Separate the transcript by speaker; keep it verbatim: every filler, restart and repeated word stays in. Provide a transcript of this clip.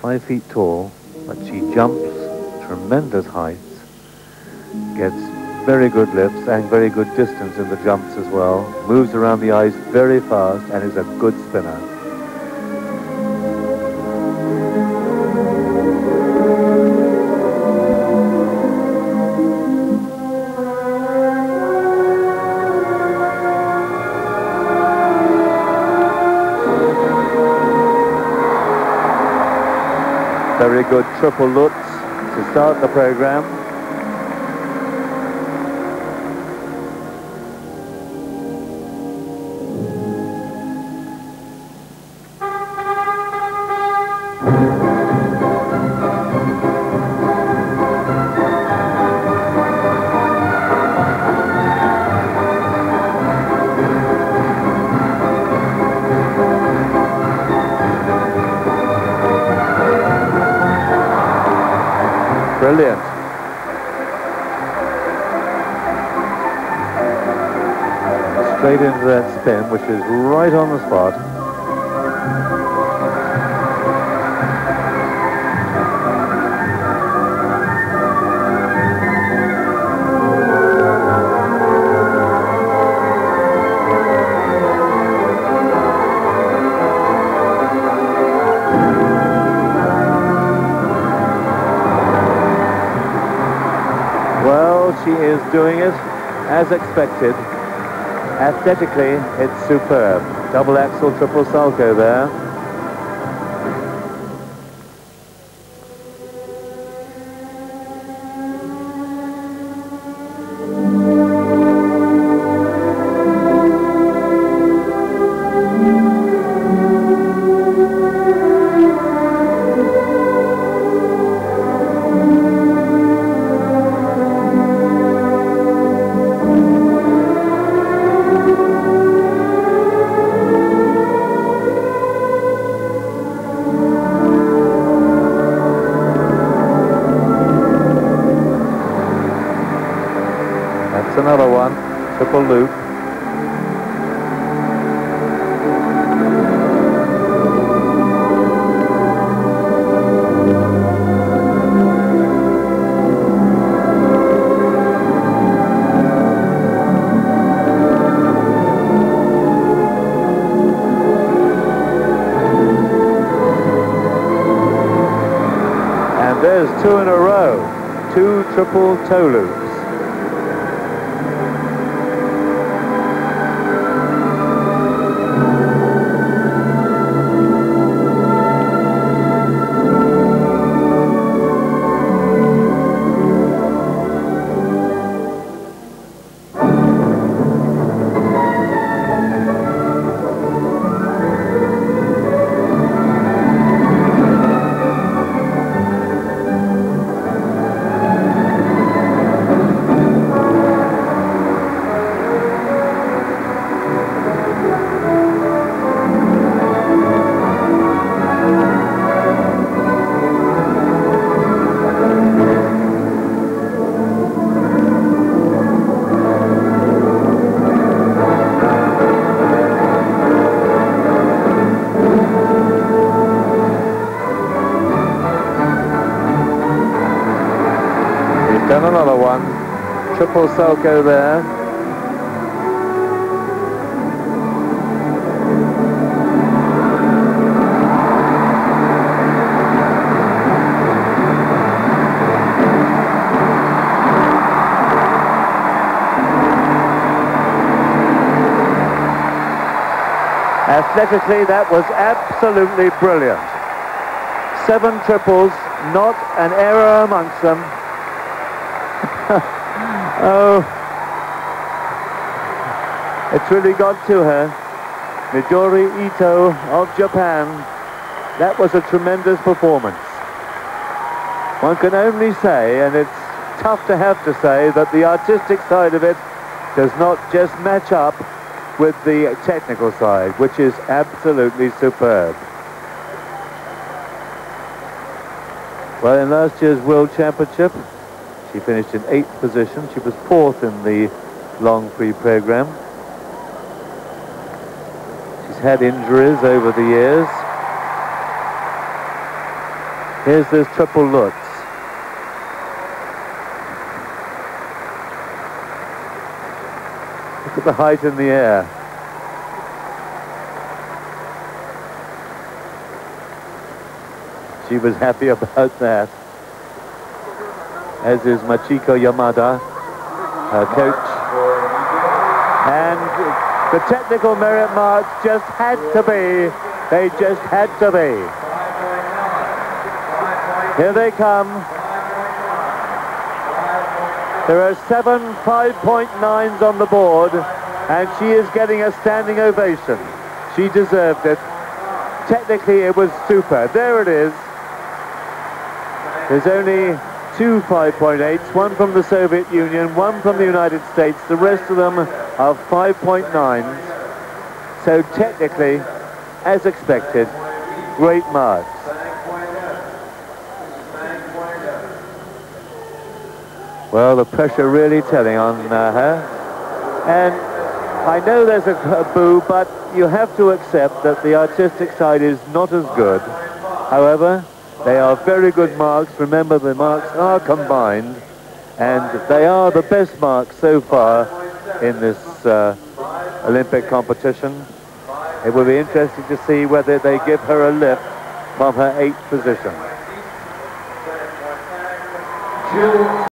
Speaker 1: five feet tall, but she jumps tremendous heights, gets very good lifts and very good distance in the jumps as well, moves around the ice very fast and is a good spinner. Very good triple lutz to start the program. Brilliant. Straight into that spin, which is right on the spot. She is doing it as expected. Aesthetically, it's superb. Double axel, triple salto there. Another one, triple loop. And there's two in a row, two triple toe loops. Done another one, triple salto there. Aesthetically, that was absolutely brilliant. Seven triples, not an error amongst them. Oh, it's really got to her. Midori Ito of Japan. That was a tremendous performance. One can only say, and it's tough to have to say, that the artistic side of it does not just match up with the technical side, which is absolutely superb. Well, in last year's World Championship, she finished in eighth position. She was fourth in the long free program. She's had injuries over the years. Here's this triple Lutz. Look at the height in the air. She was happy about that, as is Machiko Yamada, her coach. And the technical merit marks just had to be, they just had to be. Here they come. There are seven five point nines on the board, and she is getting a standing ovation. She deserved it. Technically, it was super. There it is. There's only two five point eights, one from the Soviet Union, one from the United States. The rest of them are five point nines. So technically, as expected, great marks. Well, the pressure really telling on uh, her. And I know there's a, a boo, but you have to accept that the artistic side is not as good. However, they are very good marks. Remember, the marks are combined, and they are the best marks so far in this uh, Olympic competition. It will be interesting to see whether they give her a lift from her eighth position.